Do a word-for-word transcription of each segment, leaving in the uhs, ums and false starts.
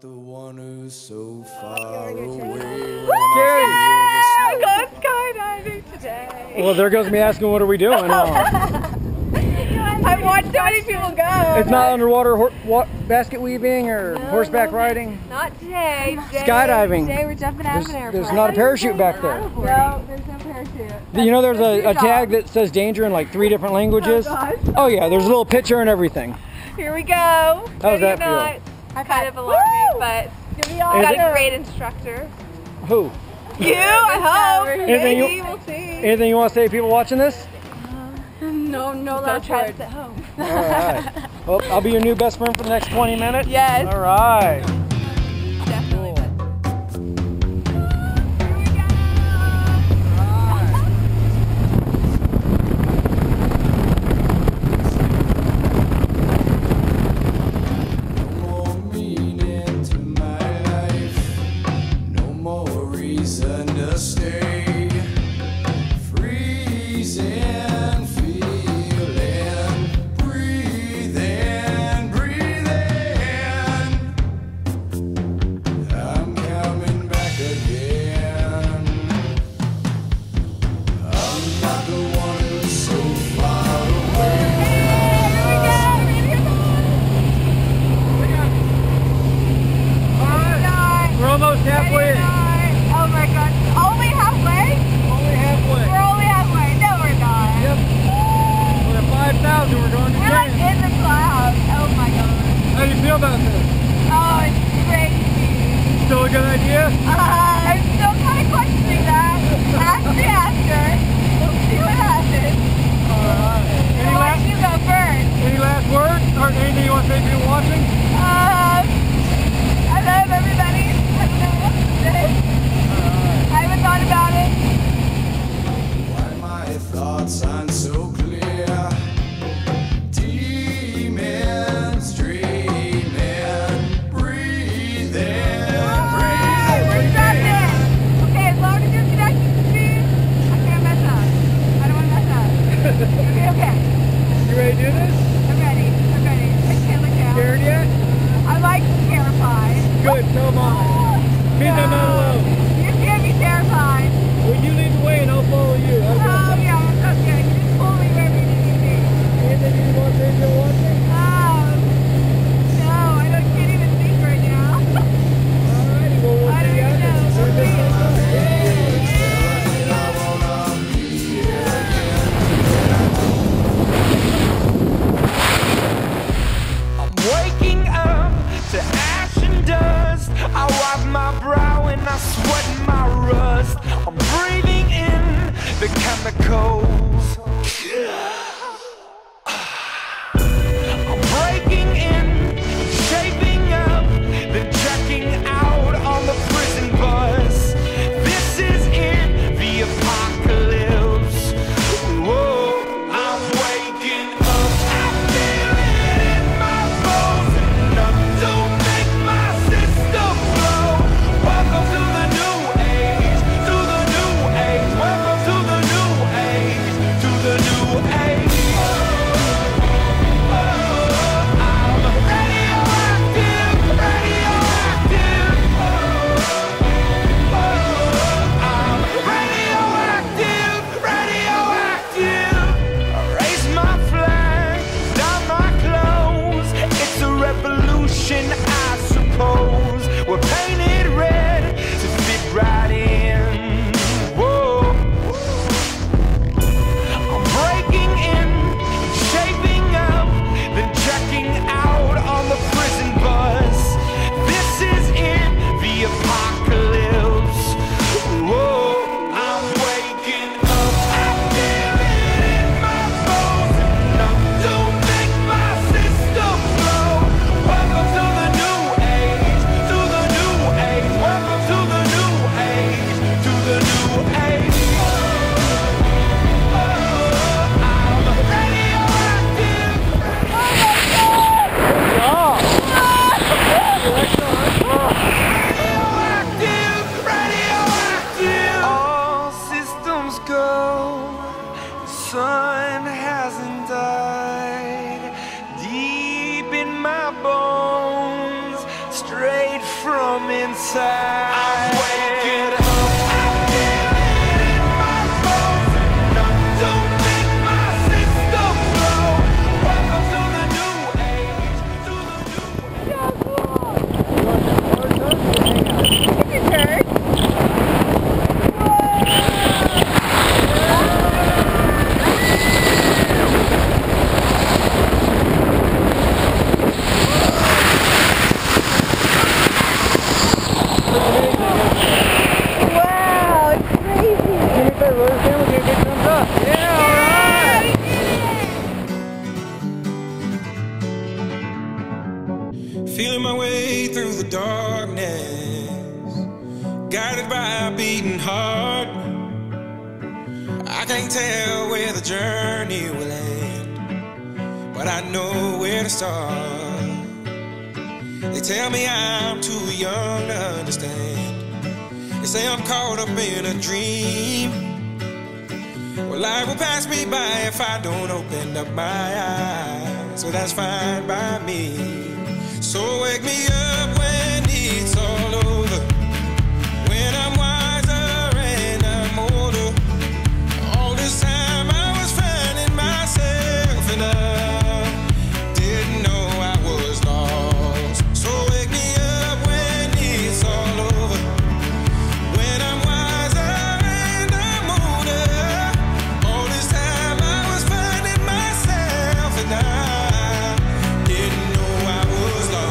the one who's so far away. Gary! Go skydiving today. Well, there goes me asking, what are we doing? Uh, I've watched so many people go. it's not underwater hor wa basket weaving or No, horseback no. riding? Not today. today Skydiving. Today we're jumping out There's, of an airplane. there's not a parachute back there. No, there's no parachute. You know there's a, a tag that says danger in like three different languages? Oh, gosh. Oh yeah, there's a little picture and everything. Here we go. How does that feel? Not, kind of alarming, but we all Is got it- a great instructor. Who? You, I hope. Anything Maybe you- we'll see. Anything you want to say to people watching this? No, no last words at home. All right. Well, I'll be your new best friend for the next twenty minutes. Yes. All right. Definitely. No more meaning to my life, no more reason to stay. Freezing, feeling, breathing, breathing. I'm coming back again. I'm not the one who's so far away. We're almost halfway in. Oh my god. Only halfway? Only halfway. We're only halfway. No, we're not. Yep. We're at five thousand. We're going to We're like James. in the clouds. Oh my god. How do you feel about this? Oh, it's crazy. Still a good idea? Uh, I'm still kind of questioning that. Ask the answer. We'll see what happens. All right. Any Why last, don't you go first? any last words or anything you want to say to people watching? Um, I love everybody. I don't know what to say. I haven't thought about it. Why my thoughts aren't so clear. Demons dreaming, breathing, We're breathing. stuck in. Okay, as long as you're connected to me, I can't mess up. I don't want to mess up. You'll be okay. You ready to do this? I'm ready. I'm ready. I can't look down. Scared yet? I like terrified. Good, so am I. Means I'm not alone. You can't be terrified. Well, you lead the way and I'll follow you. How's that? Oh yeah, that's okay. You just pull me wherever you need me. Anything you want to say to people watching? Oh, no, I don't, can't even think right now. Alrighty, well, we'll I see don't you even after. know. Have a good We'll time. I'm waking up to ash and dust. I wipe my brow and I sweat my rust. I'm breathing in the chemicals. I'm breaking in, shaping up, then checking out on the prison bus. This is it, the apocalypse. Whoa, I'm waking up. I feel it in my bones, enough to make my system blow. Welcome to the new age, to the new age. Welcome to the new age. from inside. I'm waking up. I feel it in my bones. Enough to make my system blow. Welcome to the new age. To the new Take your turn. Feeling my way through the darkness, guided by a beating heart. I can't tell where the journey will end, but I know where to start. They tell me I'm too young to understand. They say I'm caught up in a dream. Well, life will pass me by if I don't open up my eyes, so that's fine by me. So wake me up when it's all over, when I'm wiser and I'm older. All this time I was finding myself and I didn't know I was lost. So wake me up when it's all over, when I'm wiser and I'm older. All this time I was finding myself and I didn't know I was lost.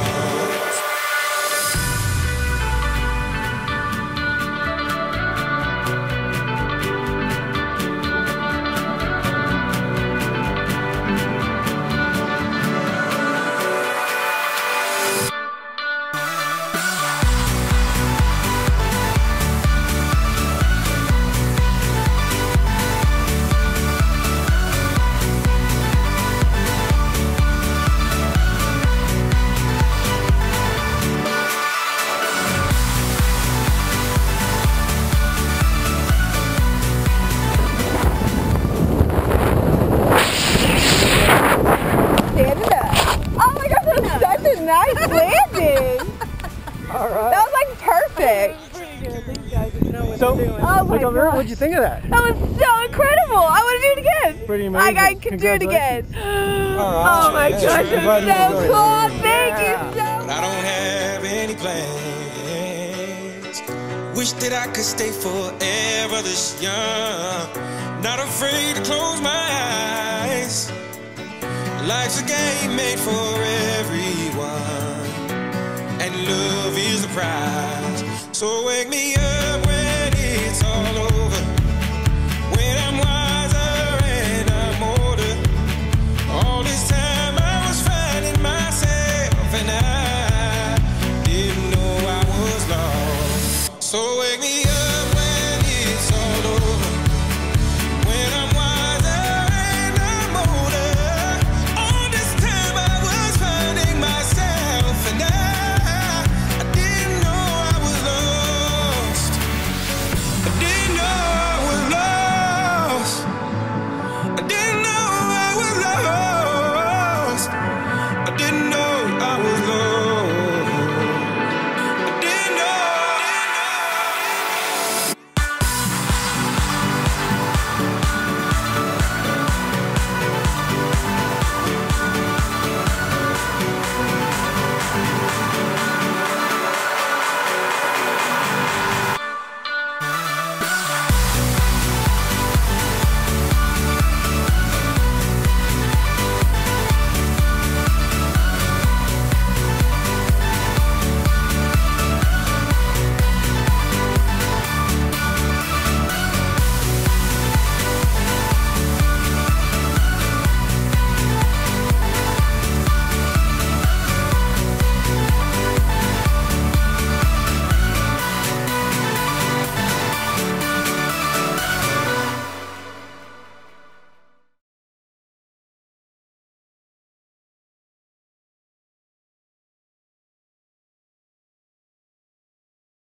Nice landing. All right. That was like perfect. Pretty good. These guys didn't know what So, they're doing. Oh my look over there. gosh. What'd you think of that? That was so incredible. I want to do it again. Pretty amazing. Like I can do it again. All right. Oh my Yeah. gosh, Glad it's you so enjoyed it. cool. Thank Yeah. you so But I don't have any plans. Wish that I could stay forever this young, not afraid to close my eyes. Life's a game made for everyone, and love is the prize. So wake me up